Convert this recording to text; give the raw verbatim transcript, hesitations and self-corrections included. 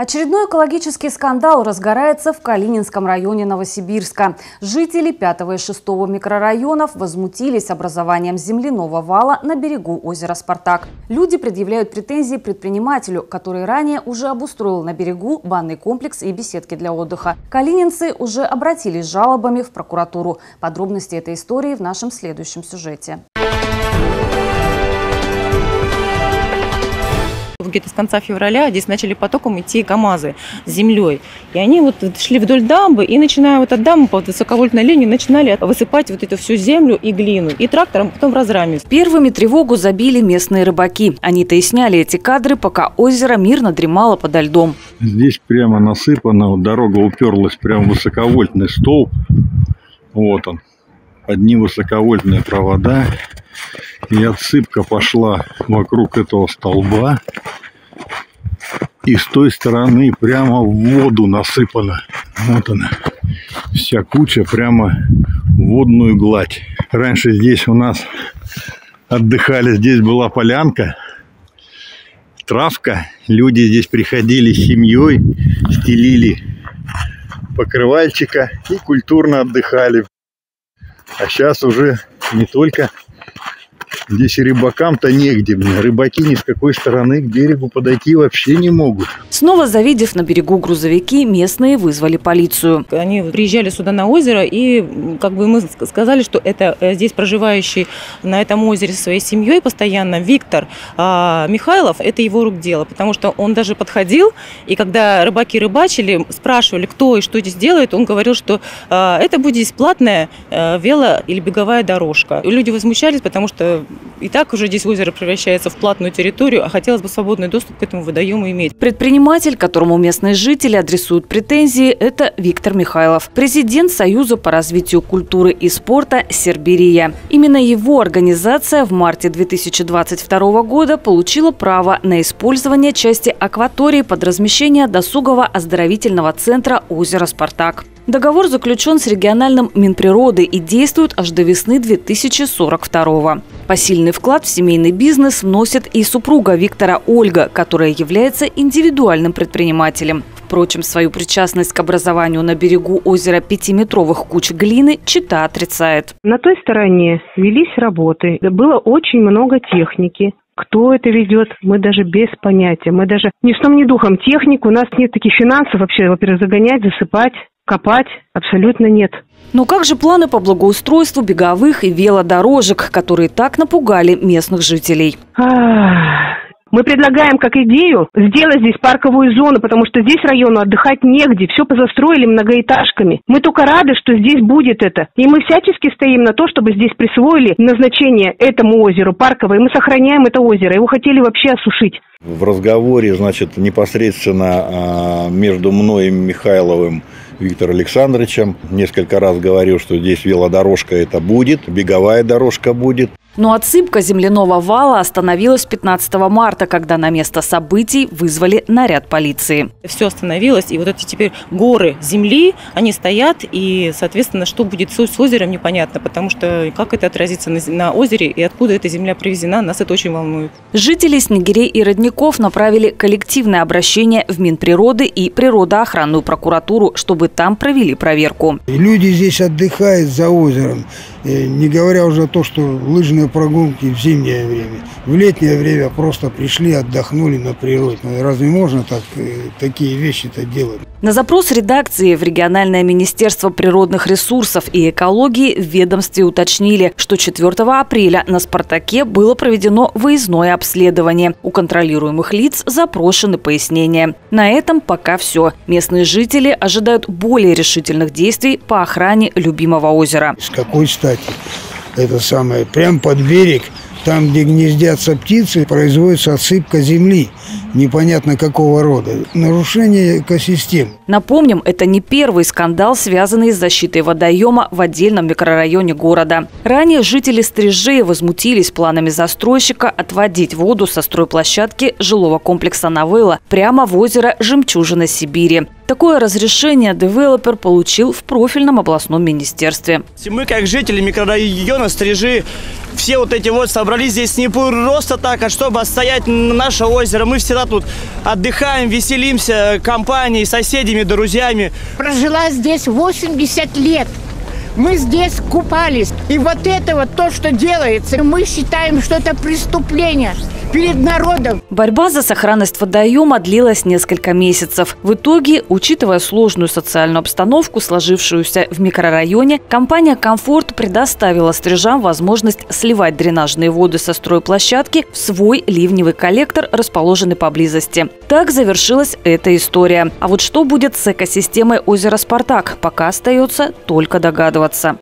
Очередной экологический скандал разгорается в Калининском районе Новосибирска. Жители пятого и шестого микрорайонов возмутились образованием земляного вала на берегу озера Спартак. Люди предъявляют претензии предпринимателю, который ранее уже обустроил на берегу банный комплекс и беседки для отдыха. Калининцы уже обратились с жалобами в прокуратуру. Подробности этой истории в нашем следующем сюжете. Где-то с конца февраля здесь начали потоком идти КАМАЗы с землей. И они вот шли вдоль дамбы и, начиная вот от дамбы по высоковольтной линии, начинали высыпать вот эту всю землю и глину. И трактором потом разрамить. Первыми тревогу забили местные рыбаки. Они-то и сняли эти кадры, пока озеро мирно дремало подо льдом. Здесь прямо насыпано, вот дорога уперлась прямо в высоковольтный столб. Вот он. Одни высоковольтные провода. И отсыпка пошла вокруг этого столба. И с той стороны прямо в воду насыпана. Вот она. Вся куча прямо в водную гладь. Раньше здесь у нас отдыхали. Здесь была полянка. Травка. Люди здесь приходили с семьей. Стелили покрывальчика. И культурно отдыхали. А сейчас уже не только... Здесь и рыбакам-то негде. Рыбаки ни с какой стороны к берегу подойти вообще не могут. Снова завидев на берегу грузовики, местные вызвали полицию. Они приезжали сюда на озеро, и как бы мы сказали, что это здесь проживающий на этом озере со своей семьей постоянно Виктор а, Михайлов, это его рук дело. Потому что он даже подходил, и когда рыбаки рыбачили, спрашивали, кто и что здесь делает, он говорил, что а, это будет здесь платная а, вело- или беговая дорожка. И люди возмущались, потому что и так уже здесь озеро превращается в платную территорию, а хотелось бы свободный доступ к этому водоему иметь. Предприниматель, которому местные жители адресуют претензии, это Виктор Михайлов, президент Союза по развитию культуры и спорта «Серберия». Именно его организация в марте две тысячи двадцать второго года получила право на использование части акватории под размещение досугово-оздоровительного центра озера Спартак. Договор заключен с региональным Минприроды и действует аж до весны две тысячи сорок второго. Посильный вклад в семейный бизнес вносит и супруга Виктора Ольга, которая является индивидуальным предпринимателем. Впрочем, свою причастность к образованию на берегу озера пятиметровых куч глины чита отрицает. На той стороне велись работы, было очень много техники. Кто это ведет, мы даже без понятия. Мы даже ни сном, ни духом технику, у нас нет таких финансов вообще, во-первых, загонять, засыпать, копать, абсолютно нет. Но как же планы по благоустройству беговых и велодорожек, которые так напугали местных жителей? Мы предлагаем как идею сделать здесь парковую зону, потому что здесь району отдыхать негде, все позастроили многоэтажками. Мы только рады, что здесь будет это. И мы всячески стоим на то, чтобы здесь присвоили назначение этому озеру парковое. И мы сохраняем это озеро. Его хотели вообще осушить. В разговоре, значит, непосредственно между мной и Михайловым Виктором Александровичем несколько раз говорил, что здесь велодорожка это будет, беговая дорожка будет. Но отсыпка земляного вала остановилась пятнадцатого марта, когда на место событий вызвали наряд полиции. Все остановилось, и вот эти теперь горы земли, они стоят, и, соответственно, что будет с озером, непонятно, потому что как это отразится на, на озере и откуда эта земля привезена, нас это очень волнует. Жители Снегирей и Родников направили коллективное обращение в Минприроды и природоохранную прокуратуру, чтобы там провели проверку. Люди здесь отдыхают за озером, не говоря уже о том, что лыжные прогулки в зимнее время. В летнее время просто пришли, отдохнули на природе. Разве можно так, такие вещи-то делать? На запрос редакции в региональное министерство природных ресурсов и экологии в ведомстве уточнили, что четвёртого апреля на «Спартаке» было проведено выездное обследование. У контролируемых лиц запрошены пояснения. На этом пока все. Местные жители ожидают более решительных действий по охране любимого озера. С какой стати? Это самое, прям под берег, там, где гнездятся птицы, производится отсыпка земли. Непонятно какого рода. Нарушение экосистем. Напомним, это не первый скандал, связанный с защитой водоема в отдельном микрорайоне города. Ранее жители Стрижей возмутились планами застройщика отводить воду со стройплощадки жилого комплекса «Новелла» прямо в озеро «Жемчужина Сибири». Такое разрешение девелопер получил в профильном областном министерстве. Мы, как жители микрорайона Стрижи, все вот эти вот собрались здесь не просто так, а чтобы отстоять наше озеро. Мы всегда тут отдыхаем, веселимся компанией, соседями, друзьями. Прожила здесь восемьдесят лет. Мы здесь купались. И вот это вот то, что делается, мы считаем, что это преступление перед народом. Борьба за сохранность водоема длилась несколько месяцев. В итоге, учитывая сложную социальную обстановку, сложившуюся в микрорайоне, компания «Комфорт» предоставила стрижам возможность сливать дренажные воды со стройплощадки в свой ливневый коллектор, расположенный поблизости. Так завершилась эта история. А вот что будет с экосистемой озера «Спартак», пока остается только догадываться.